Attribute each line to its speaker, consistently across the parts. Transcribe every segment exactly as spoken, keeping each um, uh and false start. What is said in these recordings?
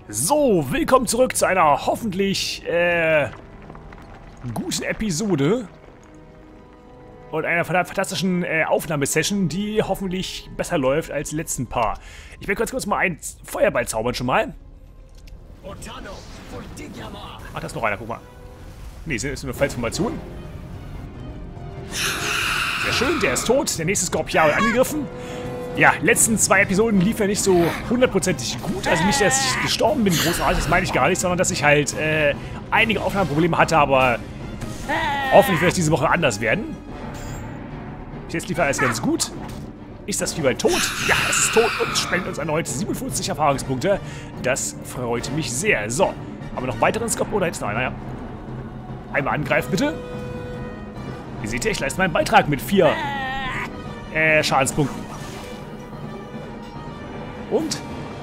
Speaker 1: So, willkommen zurück zu einer hoffentlich äh, guten Episode und einer fantastischen äh, Aufnahmesession, die hoffentlich besser läuft als die letzten paar. Ich werde kurz kurz mal einen Feuerball zaubern schon mal. Ach, da ist noch einer, guck mal. Ne, das ist eine Felsformation. Sehr schön, der ist tot. Der nächste Skorpion wird angegriffen. Ja, letzten zwei Episoden lief ja nicht so hundertprozentig gut. Also nicht, dass ich gestorben bin, großartig, das meine ich gar nicht, sondern dass ich halt äh, einige Aufnahmeprobleme hatte, aber hoffentlich wird es diese Woche anders werden. Jetzt lief alles ganz gut. Ist das Vieh bald tot? Ja, es ist tot und spendet uns erneut siebenundfünfzig Erfahrungspunkte. Das freut mich sehr. So, haben wir noch weiteren Skorpion? Da ist noch einer, ja. Einmal angreifen, bitte. Wie seht ihr, ich leiste meinen Beitrag mit vier äh, Schadenspunkten. Und?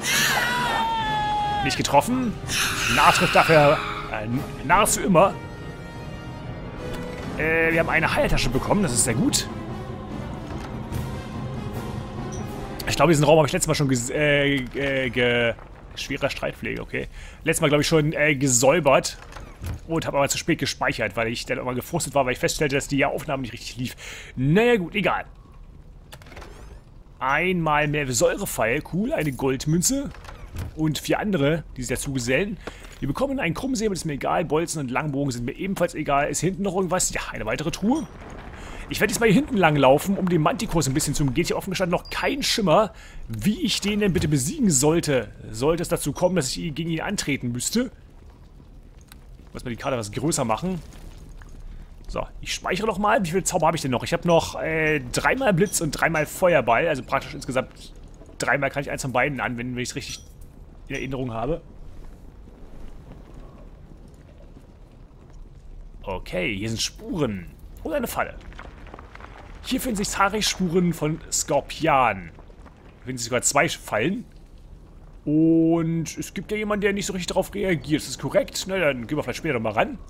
Speaker 1: Nicht getroffen. Nah trifft dafür äh, nahezu immer. Äh, wir haben eine Heiltasche bekommen, das ist sehr gut. Ich glaube, diesen Raum habe ich letztes Mal schon ges äh, äh, ge schwerer Streitpflege, okay. Letztes Mal, glaube ich, schon äh, gesäubert. Und habe aber zu spät gespeichert, weil ich dann immer gefrustet war, weil ich feststellte, dass die Aufnahme nicht richtig lief. Naja gut, egal. Einmal mehr Säurepfeil, cool, eine Goldmünze und vier andere, die sich dazu gesellen. Wir bekommen einen Krummsäbel, ist mir egal, Bolzen und Langbogen sind mir ebenfalls egal. Ist hinten noch irgendwas? Ja, eine weitere Truhe. Ich werde jetzt mal hier hinten lang laufen, um den Mantikor ein bisschen zu umgehen. Hier offen gestanden noch kein Schimmer, wie ich den denn bitte besiegen sollte. Sollte es dazu kommen, dass ich gegen ihn antreten müsste. Muss mal die Karte etwas größer machen. So, ich speichere noch mal. Wie viele Zauber habe ich denn noch? Ich habe noch äh, dreimal Blitz und dreimal Feuerball. Also praktisch insgesamt dreimal kann ich eins von beiden anwenden, wenn ich es richtig in Erinnerung habe. Okay, hier sind Spuren. Und eine Falle. Hier finden sich zahlreiche Spuren von Skorpion. Hier finden sich sogar zwei Fallen. Und es gibt ja jemanden, der nicht so richtig darauf reagiert. Das ist korrekt. Na, dann gehen wir vielleicht später nochmal ran.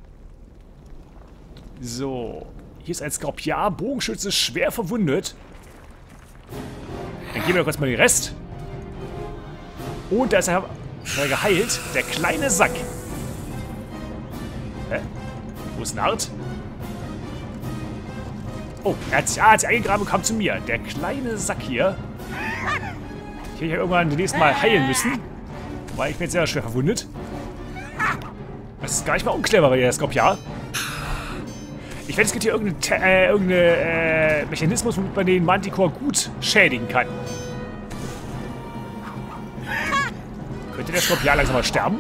Speaker 1: So, hier ist ein Skorpion, Bogenschütze, schwer verwundet. Dann geben wir kurz mal den Rest. Und da ist er geheilt, der kleine Sack. Hä? Wo ist Nart? Oh, er hat sich, ah, hat sich eingegraben und kam zu mir. Der kleine Sack hier. Ich hätte ja irgendwann das nächste Mal heilen müssen. Weil ich bin jetzt sehr schwer verwundet. Das ist gar nicht mal unclever, der Skorpion. Ich wette, es gibt hier irgendeinen äh, irgendeine, äh, Mechanismus, womit man den Mantikor gut schädigen kann. Könnte der Skorpion langsam mal sterben?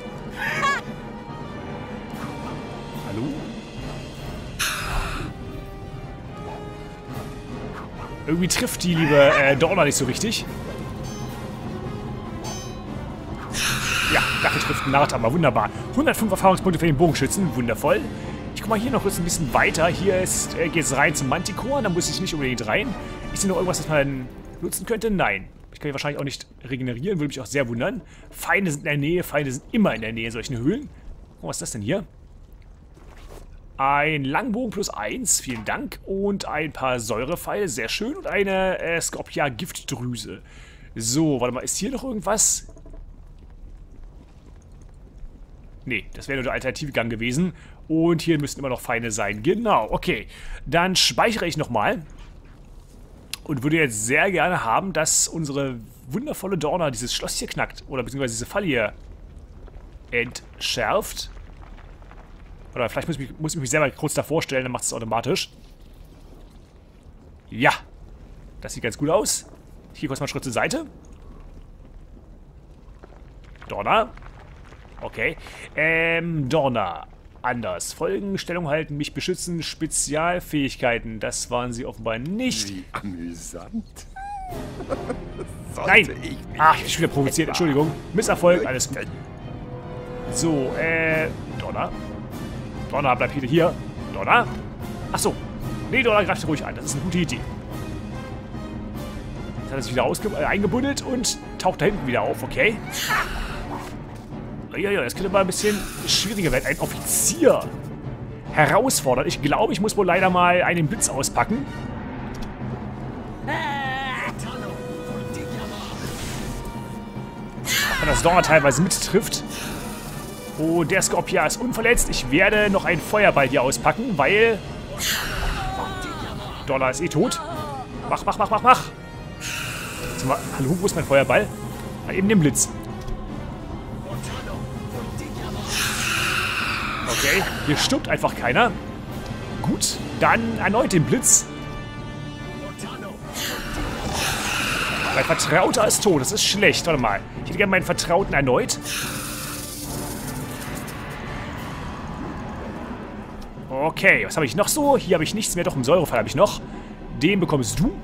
Speaker 1: Hallo? Irgendwie trifft die liebe äh, Dorna nicht so richtig. Ja, dafür trifft Nart aber wunderbar. hundertfünf Erfahrungspunkte für den Bogenschützen, wundervoll. Ich guck mal hier noch kurz ein bisschen weiter. Hier ist, äh, geht es rein zum Mantikor. Da muss ich nicht unbedingt rein. Ist hier noch irgendwas, das man nutzen könnte? Nein. Ich kann mich wahrscheinlich auch nicht regenerieren. Würde mich auch sehr wundern. Feinde sind in der Nähe. Feinde sind immer in der Nähe in solchen Höhlen. Oh, was ist das denn hier? Ein Langbogen plus eins. Vielen Dank. Und ein paar Säurepfeile. Sehr schön. Und eine äh, Skorpion-Giftdrüse. So, warte mal. Ist hier noch irgendwas? Nee, das wäre nur der alternative Gang gewesen. Und hier müssten immer noch Feinde sein. Genau, okay. Dann speichere ich nochmal. Und würde jetzt sehr gerne haben, dass unsere wundervolle Dorna dieses Schloss hier knackt. Oder beziehungsweise diese Falle hier entschärft. Oder vielleicht muss ich, mich, muss ich mich selber kurz davor stellen, dann macht es automatisch. Ja. Das sieht ganz gut aus. Hier kurz mal einen Schritt zur Seite. Dorna. Okay. Ähm, Dorna. Anders. Folgen, Stellung halten, mich beschützen, Spezialfähigkeiten. Das waren sie offenbar nicht.
Speaker 2: Wie amüsant.
Speaker 1: Nein! Ich Ach, ich bin wieder provoziert. Entschuldigung. Misserfolg, alles gut. So, äh, Donner. Donner, bleib bitte hier. Donner. Achso. Nee, Donner greift ruhig an. Das ist eine gute Idee. Jetzt hat er sich wieder äh, eingebuddelt und taucht da hinten wieder auf, okay? Ja, ja, das könnte mal ein bisschen schwieriger werden. Ein Offizier herausfordert. Ich glaube, ich muss wohl leider mal einen Blitz auspacken. Und das Donner teilweise mittrifft. Oh, der Skorpion ist unverletzt. Ich werde noch einen Feuerball hier auspacken, weil... Donner ist eh tot. Mach, mach, mach, mach, mach. Mal, hallo, wo ist mein Feuerball? Ah, eben den Blitz. Okay, hier stirbt einfach keiner. Gut, dann erneut den Blitz. Mein Vertrauter ist tot, das ist schlecht. Warte mal, ich hätte gerne meinen Vertrauten erneut. Okay, was habe ich noch so? Hier habe ich nichts mehr, doch im Säurefall habe ich noch. Den bekommst du.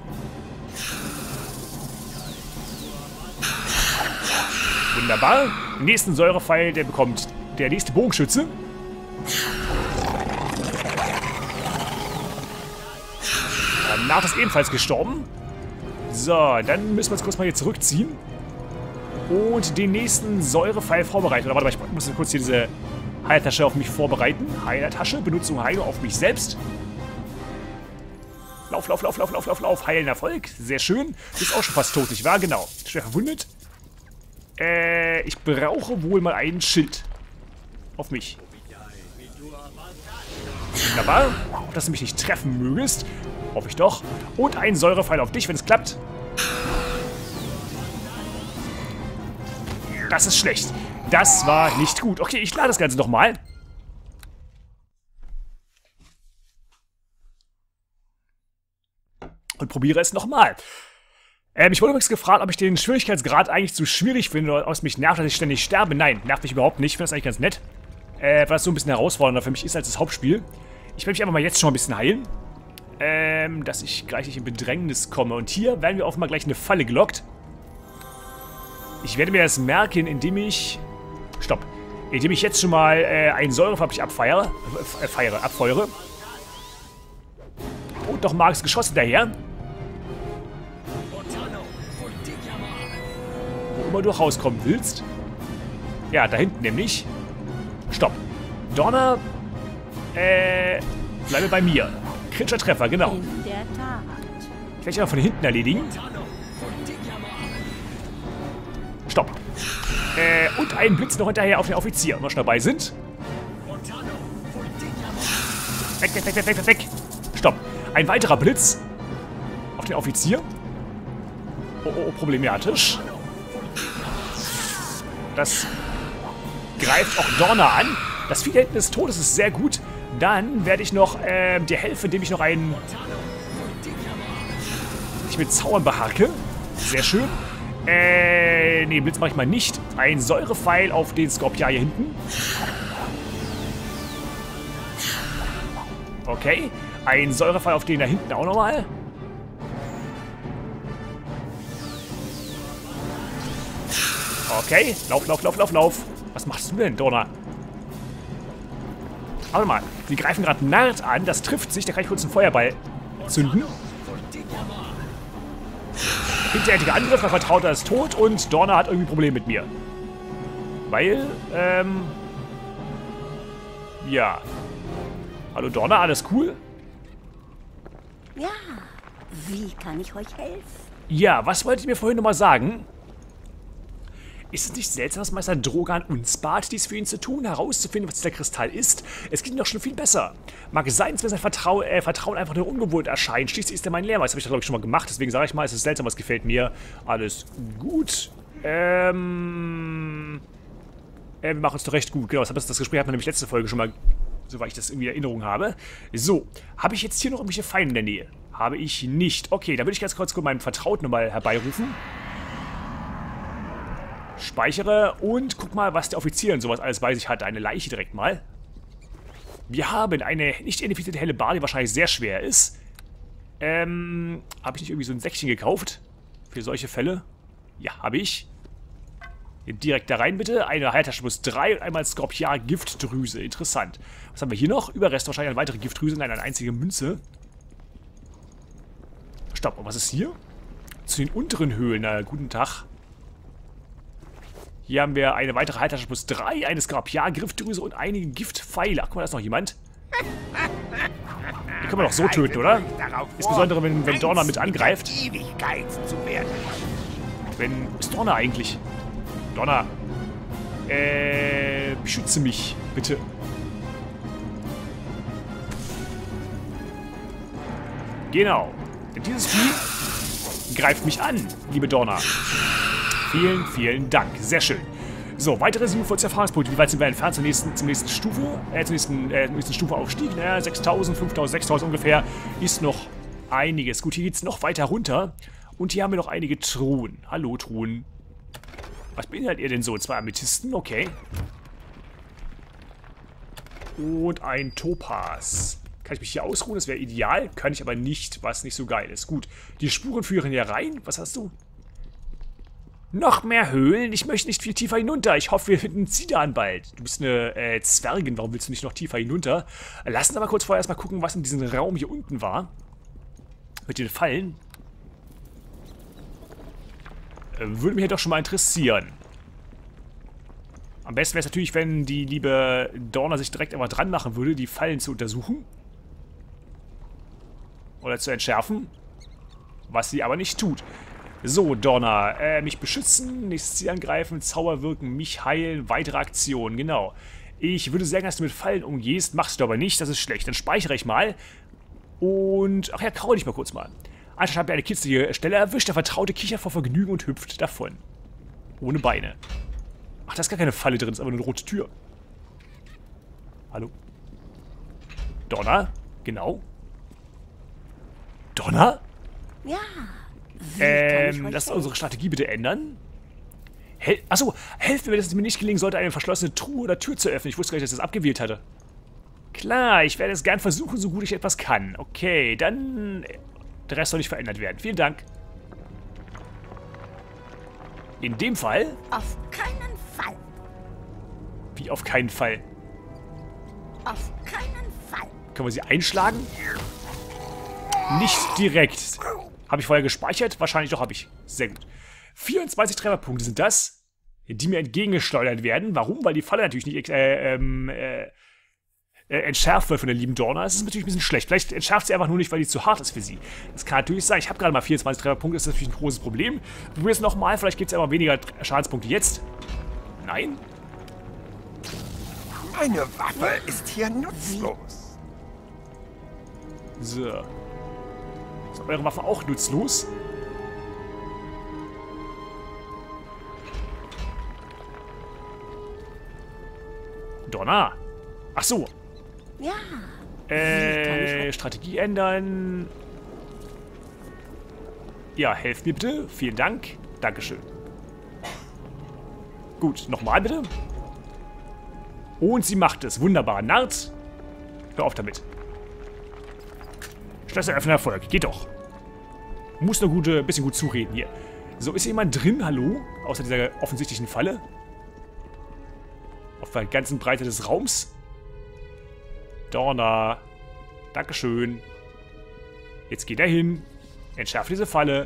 Speaker 1: Wunderbar. Den nächsten Säurepfeil, der bekommt der nächste Bogenschütze. Danach ist ebenfalls gestorben. So, dann müssen wir uns kurz mal hier zurückziehen. Und den nächsten Säurepfeil vorbereiten. Oder warte mal, ich muss kurz hier diese Heiltasche auf mich vorbereiten. Heilertasche, Benutzung Heilung auf mich selbst. Lauf, lauf, lauf, lauf, lauf, lauf, lauf. Heilen Erfolg. Sehr schön. Du bist auch schon fast tot, nicht wahr? Genau. Schwer verwundet. Äh, ich brauche wohl mal ein Schild. Auf mich. Wunderbar. Dass du mich nicht treffen mögest. Hoffe ich doch. Und ein Säurepfeil auf dich, wenn es klappt. Das ist schlecht. Das war nicht gut. Okay, ich lade das Ganze nochmal. Und probiere es nochmal. Ähm, ich wurde übrigens gefragt, ob ich den Schwierigkeitsgrad eigentlich zu schwierig finde oder ob es mich nervt, dass ich ständig sterbe. Nein, nervt mich überhaupt nicht. Ich finde das eigentlich ganz nett. Äh, weil es so ein bisschen herausfordernder für mich ist als das Hauptspiel. Ich werde mich einfach mal jetzt schon ein bisschen heilen. Ähm, dass ich gleich nicht in Bedrängnis komme. Und hier werden wir offenbar gleich eine Falle gelockt. Ich werde mir das merken, indem ich... Stopp. Indem ich jetzt schon mal äh, einen Säurefabrik abfeiere. Äh, feiere, abfeuere. Und noch Marks Geschoss hinterher. Wo immer du rauskommen willst. Ja, da hinten nämlich. Stopp. Donner. Äh. Bleibe bei mir. Kritischer Treffer, genau.
Speaker 2: In der Tat.
Speaker 1: Ich werde ich aber von hinten erledigen. Stopp. Äh, und einen Blitz noch hinterher auf den Offizier, wenn wir schon dabei sind. Weg, weg, weg, weg, weg, weg. Stopp. Ein weiterer Blitz auf den Offizier. Oh, oh, oh, problematisch. Das greift auch Donner an. Das Vieh da hinten ist tot, das ist sehr gut. Dann werde ich noch äh, dir helfen, indem ich noch einen... Ich mit Zaubern beharke. Sehr schön. Äh, nee, Blitz mache ich mal nicht. Ein Säurepfeil auf den Skorpion hier hinten. Okay. Ein Säurepfeil auf den da hinten auch nochmal. Okay. Lauf, lauf, lauf, lauf, lauf. Was machst du denn, Donner? Warte mal. Sie greifen gerade Nard an. Das trifft sich. Da kann ich kurz einen Feuerball zünden. Hinterhältiger Angriff. Mein Vertrauter ist tot. Und Donner hat irgendwie ein Problem mit mir. Weil, ähm... ja. Hallo Donner, alles cool?
Speaker 2: Ja, wie kann ich euch helfen?
Speaker 1: Ja, was wollt ihr mir vorhin nochmal sagen? Ist es nicht seltsam, dass Meister Drogan uns bat, dies für ihn zu tun, herauszufinden, was dieser Kristall ist? Es geht ihm doch schon viel besser. Mag es sein, dass mir sein Vertrau äh, Vertrauen einfach nur ungewohnt erscheint. Schließlich ist er mein Lehrmeister. Das habe ich, glaube ich, schon mal gemacht. Deswegen sage ich mal, es ist seltsam, was gefällt mir. Alles gut. Ähm... Äh, wir machen es doch recht gut. Genau, das, das Gespräch hatten wir nämlich letzte Folge schon mal, soweit ich das irgendwie in Erinnerung habe. So, habe ich jetzt hier noch irgendwelche Feinde in der Nähe? Habe ich nicht. Okay, dann würde ich ganz kurz meinen Vertrauten nochmal herbeirufen. Speichere und guck mal, was der Offizier und sowas alles bei sich hat. Eine Leiche direkt mal. Wir haben eine nicht identifizierte helle Bar, die wahrscheinlich sehr schwer ist. Ähm, habe ich nicht irgendwie so ein Säckchen gekauft? Für solche Fälle? Ja, habe ich. Hier direkt da rein bitte. Eine Heiltasche plus drei und einmal Skorpion Giftdrüse. Interessant. Was haben wir hier noch? Überreste wahrscheinlich eine weitere Giftdrüse. Nein, eine einzige Münze. Stopp, und was ist hier? Zu den unteren Höhlen. Na, guten Tag. Hier haben wir eine weitere Heiltasche plus drei, eine Skorpion-Giftdrüse und einige Giftpfeile. Ach, guck mal, da ist noch jemand. Die können wir doch so töten, oder? Insbesondere, wenn, wenn Donner mit angreift. Wenn... Ist Donner eigentlich? Donner. Äh, beschütze mich, bitte. Genau. Denn dieses Vieh greift mich an, liebe Donner. Vielen, vielen Dank. Sehr schön. So, weitere siebenundvierzig Erfahrungspunkte. Wie weit sind wir entfernt zur nächsten, zur nächsten Stufe? Äh, zur nächsten, äh, zur nächsten Stufe Aufstieg. Naja, sechstausend, fünftausend, sechstausend ungefähr. Ist noch einiges. Gut, hier geht es noch weiter runter. Und hier haben wir noch einige Truhen. Hallo, Truhen. Was beinhaltet ihr denn so? Zwei Amethysten? Okay. Und ein Topaz. Kann ich mich hier ausruhen? Das wäre ideal. Kann ich aber nicht, was nicht so geil ist. Gut, die Spuren führen hier rein. Was hast du? Noch mehr Höhlen? Ich möchte nicht viel tiefer hinunter. Ich hoffe, wir finden Zidan bald. Du bist eine äh, Zwergin. Warum willst du nicht noch tiefer hinunter? Lass uns aber kurz vorher erstmal gucken, was in diesem Raum hier unten war. Mit den Fallen. Äh, würde mich ja doch schon mal interessieren. Am besten wäre es natürlich, wenn die liebe Dorna sich direkt einmal dran machen würde, die Fallen zu untersuchen. Oder zu entschärfen. Was sie aber nicht tut. So, Donner, äh, mich beschützen, nächstes Ziel angreifen, Zauber wirken, mich heilen, weitere Aktionen, genau. Ich würde sagen, dass du mit Fallen umgehst, machst du aber nicht, das ist schlecht. Dann speichere ich mal. Und, ach ja, kraul dich mal kurz mal. Anstatt hat mir eine kitzlige Stelle erwischt, der Vertraute kichert vor Vergnügen und hüpft davon. Ohne Beine. Ach, da ist gar keine Falle drin, ist aber eine rote Tür. Hallo? Donner? Genau. Donner?
Speaker 2: Ja.
Speaker 1: Ähm, lasst unsere Strategie bitte ändern. Hel Achso, helft mir, dass es mir nicht gelingen sollte, eine verschlossene Truhe oder Tür zu öffnen. Ich wusste gar nicht, dass ich das abgewählt hatte. Klar, ich werde es gern versuchen, so gut ich etwas kann. Okay, dann... Der Rest soll nicht verändert werden. Vielen Dank. In dem Fall...
Speaker 2: Auf keinen Fall.
Speaker 1: Wie auf keinen Fall?
Speaker 2: Auf keinen Fall.
Speaker 1: Können wir sie einschlagen? Nicht direkt. Habe ich vorher gespeichert? Wahrscheinlich doch, habe ich. Sehr gut. vierundzwanzig Trefferpunkte sind das, die mir entgegengeschleudert werden. Warum? Weil die Falle natürlich nicht äh, ähm, äh, äh, entschärft wird von der lieben Dorna. Das ist natürlich ein bisschen schlecht. Vielleicht entschärft sie einfach nur nicht, weil die zu hart ist für sie. Das kann natürlich sein. Ich habe gerade mal vierundzwanzig Trefferpunkte. Das ist natürlich ein großes Problem. Probier es nochmal. Vielleicht gibt es aber weniger Schadenspunkte jetzt. Nein.
Speaker 3: Meine Waffe ist hier nutzlos.
Speaker 1: So. Ist eure Waffe auch nutzlos? Donner. Ach so.
Speaker 2: Ja.
Speaker 1: Äh, Strategie ändern. Ja, helft mir bitte. Vielen Dank. Dankeschön. Gut, nochmal bitte. Und sie macht es. Wunderbar. Nart. Hör auf damit. Schlösseröffner Erfolg. Geht doch. Muss nur gute, bisschen gut zureden hier. So, ist hier jemand drin? Hallo? Außer dieser offensichtlichen Falle. Auf der ganzen Breite des Raums. Donner. Dankeschön. Jetzt geht er hin. Entschärft diese Falle.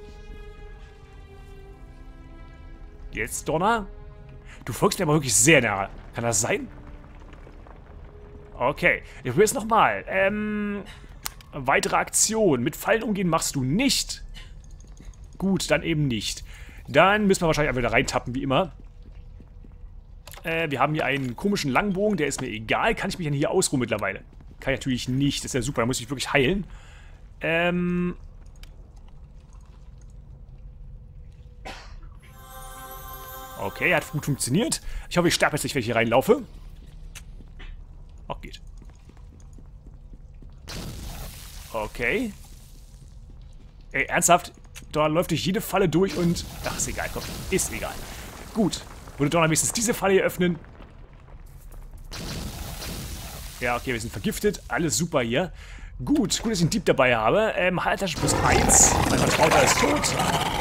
Speaker 1: Jetzt, Donner. Du folgst mir aber wirklich sehr nah. Kann das sein? Okay. Ich probiere es nochmal. Ähm... Weitere Aktion. Mit Fallen umgehen machst du nicht. Gut, dann eben nicht. Dann müssen wir wahrscheinlich einfach wieder reintappen, wie immer. Äh, wir haben hier einen komischen Langbogen, der ist mir egal. Kann ich mich denn hier ausruhen mittlerweile? Kann ich natürlich nicht. Das ist ja super, da muss ich wirklich heilen. Ähm... Okay, hat gut funktioniert. Ich hoffe, ich sterbe jetzt nicht, wenn ich hier reinlaufe. Ach, geht. Okay. Ey, ernsthaft? Da läuft durch jede Falle durch und... Ach, ist egal, komm. Ist egal. Gut. Würde Donner wenigstens diese Falle hier öffnen. Ja, okay, wir sind vergiftet. Alles super hier. Gut, gut, dass ich einen Dieb dabei habe. Ähm, Haltertasche plus eins. Mein Vertrauter ist tot.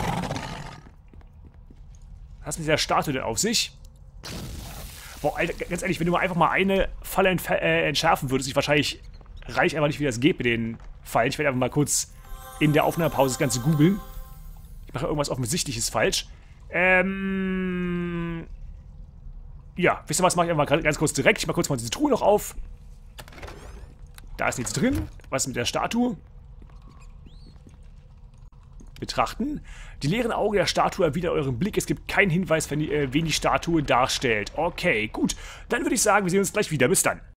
Speaker 1: Was hat mit dieser Statue denn auf sich? Boah, Alter, ganz ehrlich, wenn du mal einfach mal eine Falle entf äh, entschärfen würdest, ich wahrscheinlich... Reicht einfach nicht, wie das geht mit den Fallen. Ich werde einfach mal kurz in der Aufnahmepause das Ganze googeln. Ich mache irgendwas Offensichtliches falsch. Ähm... Ja, wisst ihr was, mache ich einfach mal ganz kurz direkt. Ich mache kurz mal diese Truhe noch auf. Da ist nichts drin. Was ist mit der Statue? betrachten. Die leeren Augen der Statue erwidern euren Blick. Es gibt keinen Hinweis, wen die, äh, wen die Statue darstellt. Okay, gut. Dann würde ich sagen, wir sehen uns gleich wieder. Bis dann.